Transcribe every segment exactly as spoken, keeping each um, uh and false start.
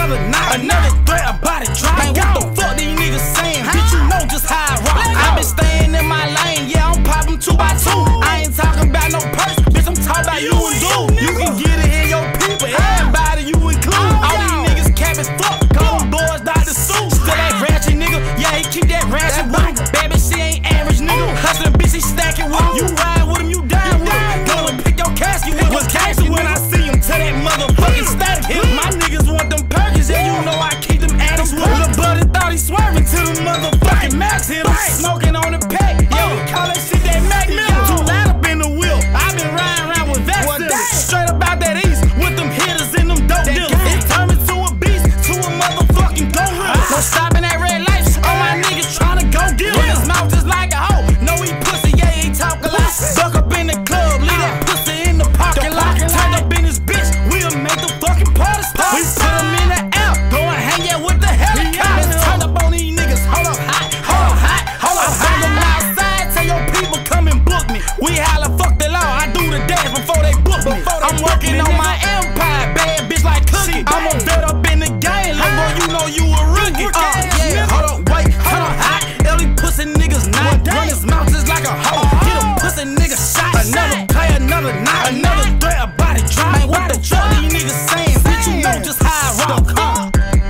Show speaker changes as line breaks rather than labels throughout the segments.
another night, another threat, a body drop. Man, what the fuck these niggas saying? Bitch, you know just how I rock. I been staying in my lane, yeah, I'm popping two by two. I ain't talking about no purse, bitch, I'm talking about you and dude. You can get it in your people, everybody you include. All these niggas cap as fuck, call them boys Doctor Seuss. Still that ratchet nigga, yeah, he keep that ratchet with him. Baby, she ain't average nigga, hustling bitch, he stacking with him. You ride with him, you die with him. Go and pick your casket with him. Casket when I see him, tell that motherfucking static hit him. My niggas want them Perkins, yeah, you know I keep them addicts with him. Lil' buddy thought he swerving till the motherfucking Max hit him. Smoking on the pack, yeah, we call that shit that Mac Miller. Too loud up in the wheel, I been riding around with that straight up out that east, with them hitters and them dope dealers. It turned me to a beast, to a motherfucking gorilla. No stopping at red lights, all my niggas tryna go get him. His mouth just like a hoe, know he pussy, yeah, he talk a lot. Duck up in the club, leave that pussy in the parking lot. Turn up in this bitch, we'll make the fucking party start. We put him in the air, go and hang out with the helicopters. Turn up on these niggas, hold up hot, hold up hot, hold up hot. I'm outside, tell your people come and book me. We holla fuck the law, I do the dance before they book me. I'm working on my empire, bad bitch like Cookie. I'm a vet up in the game, like boy, you know you a rookie. Uh, yeah, hold up, wait, hold up hot. L these pussy niggas not run his mouth just like a hoe. Get a pussy nigga shot, another play, another night, another threat, a body drop. Man, what the fuck these niggas saying? Bitch, you know just how I rock. Uh.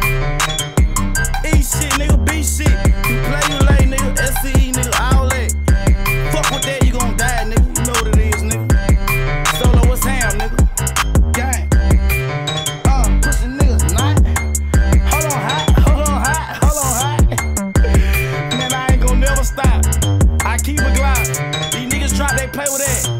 E shit, nigga, B shit. You play, you lay, nigga. S C E, nigga, all that. Fuck with that, you gon' die, nigga. You know what it is, nigga. Solo, what's ham, nigga? Gang. Uh, pussy niggas not. Hold on, hot, hold on, hot, hold on, hot. Man, I ain't gon' never stop. I keep a Glock. These niggas try, they play with that.